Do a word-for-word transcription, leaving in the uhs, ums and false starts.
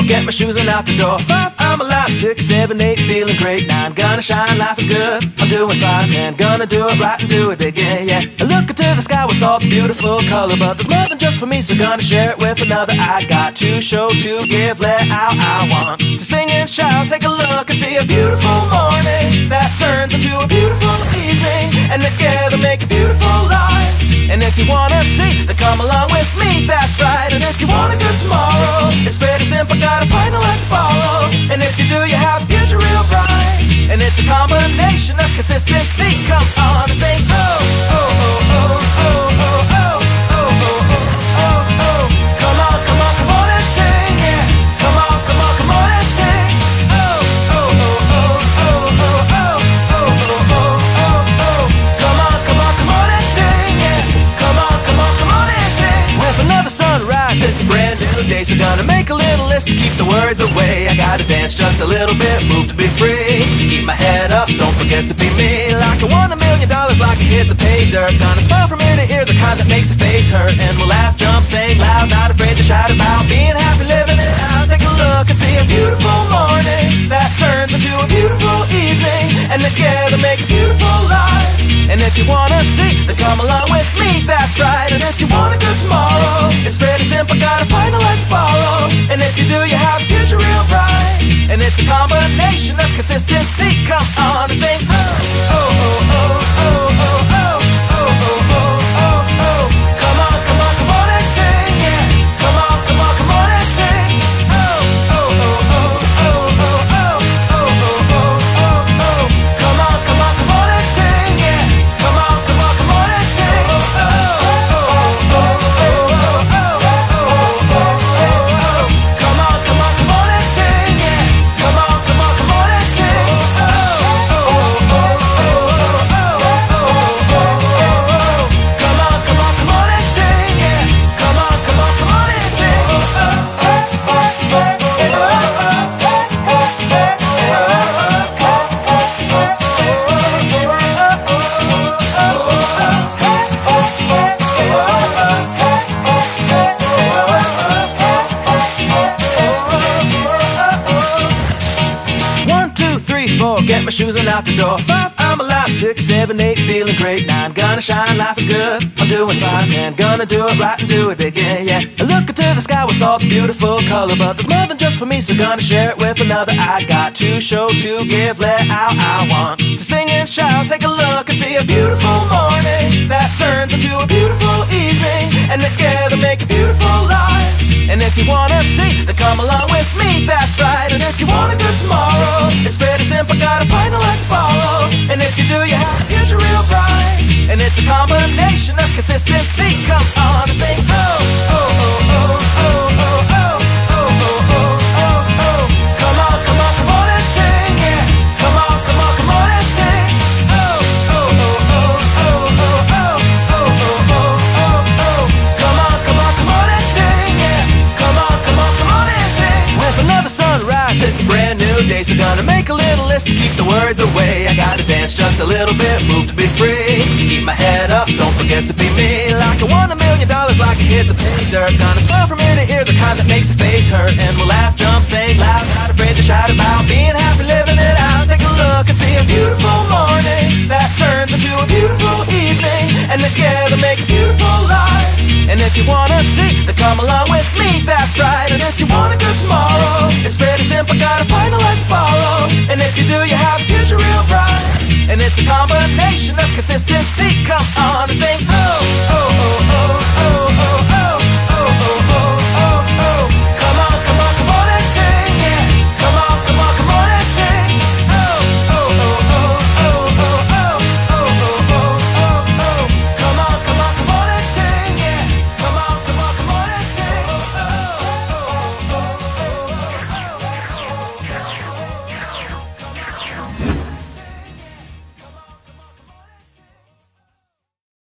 get my shoes and out the door. Five, I'm alive. Six, seven, eight, feeling great. Nine, gonna shine, life is good. I'm doing fine. Ten, gonna do it right and do it again, yeah. I look into the sky with all the beautiful color, but there's more than just for me, so gonna share it with another. I got to show, to give, let out. I want to sing and shout. Take a look and see a beautiful morning that turns into a beautiful evening, and together make a beautiful life. And if you wanna see, then come along with me, that's right. And if you want a good tomorrow, it's pretty simple, got a final life to follow. And if you do, you have a future real bright. And it's a combination of consistency. Come on and say, oh, oh, oh, oh, oh, oh, oh, oh, oh, oh, oh. Come on, come on, come on and sing, yeah. Come on, come on, come on and sing. Oh, oh, oh, oh, oh, oh, oh, oh, oh, oh, oh. Come on, come on, come on and sing, yeah. Come on, come on, come on and sing. With another sunrise, it's a brand new day, so gonna make a little list to keep the worries away. I gotta dance just a little bit, move to be free. Keep my head up, don't forget to be me. Like I won a million dollars, like I hit the pay dirt. Gonna smile from ear to ear, the kind that makes your face hurt. And we'll laugh, jump, sing loud, not afraid to shout about being happy, living it out. Take a look and see a beautiful morning that turns into a beautiful evening, and together make a beautiful life. And if you wanna see, then come along with me, that's right. And if you want a good tomorrow, it's pretty simple, got a final life to follow. And if you do, you have a future real bright. And it's a combination of consistency. Come on and sing, oh, oh, oh, oh, oh, oh, oh, oh, oh, oh, oh, oh. Come on, come on, come on and sing, yeah. Come on, come on, come on and sing. Oh, oh, oh, oh, oh, oh, oh, oh, oh, oh, oh, oh. Come on, come on, come on and sing, yeah. Come on, come on, come on and sing. Oh, oh, oh, oh, oh, oh, oh, oh, oh. Come on, come on, come on and sing, yeah. Come on, come on, come on and sing. Oh, oh, oh, oh, oh, oh, oh, oh. Come on, come on, come on and sing, yeah. Come on, come on, come on and sing. Oh, oh, oh, oh, oh, One, two, three, four, get my shoes and out the door. Five, I'm alive. Six, seven, eight, feeling great. Nine, gonna shine, life is good. I'm doing fine. Ten, gonna do it right and do it again, yeah. I look into the sky with all the beautiful color, but there's more than just for me, so gonna share it with another. I got to show, to give, let out. I want to sing and shout. Take a look and see a beautiful morning that turns into a beautiful evening, and together make a beautiful life. And if you wanna see, then come along with me, that's right. And if you want a good tomorrow, it's pretty simple, got a final life to follow. And if you do, you have a future real bright. And it's a combination of consistency. Come on and sing, oh, oh, oh, oh, oh, oh, oh, oh, oh, oh, oh, oh. Come on, come on, come on and sing, yeah. Come on, come on, come on and sing. Oh, oh, oh, oh, oh, oh, oh, oh, oh, oh, oh. Come on, come on, come on and sing, yeah. Come on, come on, come on and sing. With another sunrise, it's a brand new day, so gonna make a little list to keep the worries away. I gotta dance just a little bit, move to be free. Keep my head up, don't forget to be me. Like I won a million dollars, like I hit the pay dirt. Gonna smile from ear to ear, the kind that makes your face hurt. And we'll laugh, jump, sing loud, not afraid to shout about being happy, living it out. Take a look and see a beautiful morning that turns into a beautiful evening, and together make a beautiful life. And if you wanna see, then come along with me, that's right. And if you want a good tomorrow, it's pretty simple, got a final life to follow. And if you do, you have a future real bright. And it's a combination of consistency.